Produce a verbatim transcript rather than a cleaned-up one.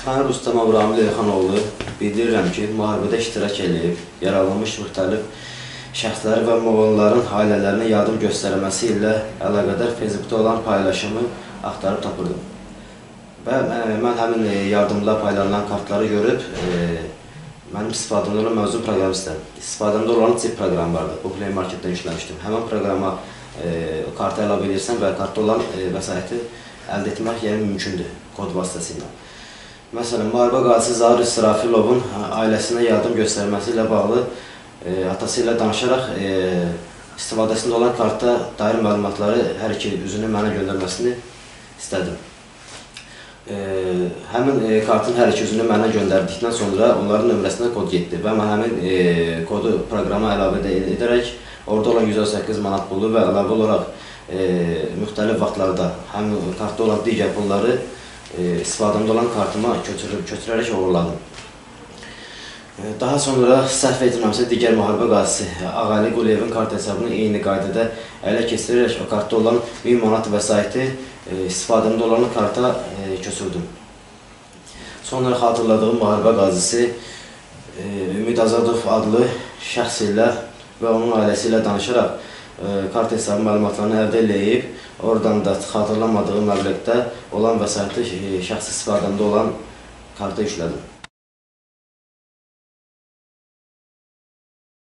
Mən Rustamov Ramil Elxanoğlu bildirirəm ki, müharibədə iştirak edib, yaralanmış müxtəlif şəxslər və muğulların ailələrinə yardım göstərməsi ilə əlaqədar Facebookda olan paylaşımı axtarıb tapırdım. Və mən həmin yardımla paylanan kartları görüb, mənim istifadəmdə olan mövzu proqramı istəyəm. İstifadəmdə olan cip proqramı vardı, bu Play Marketdən işləmişdim. Həmin proqrama kartı əlavə edirsən və kartda olan vəsaiti əldə etmək yəni mümkündür, kod vasitəsilə. Məsələn, müharibə qazisi Zaur İsrafilovun ailəsinə yardım göstərməsi ilə bağlı atası ilə danışaraq istifadəsində olan kartda dair məlumatları hər iki üzünü mənə göndərməsini istədim. Həmin kartın hər iki üzünü mənə göndərdikdən sonra onların nömrəsinə kod getdi və mən həmin kodu proqrama əlavə edərək orada olan yüz on səkkiz manat pulu və əlavə olaraq müxtəlif vaxtlarda həmin kartda olan digər pulları istifadəmdə olan kartıma köçürərək uğurladım. Daha sonra səhv etmirəmsə digər müharibə qazisi Ağali Quliyevin kart hesabını eyni qaydada ələ keçirərək o kartda olan min manat vəsaiti istifadəmdə olan karta köçürdüm. Sonra xatırladığım müharibə qazisi Ümid Azadov adlı şəxs ilə və onun ailəsi ilə danışaraq kart hesabı məlumatlarını əldə eləyib, oradan da xatırlamadığım məbləğdə olan vəsaiti şəxsi istifadəmdə olan karta yüklədim.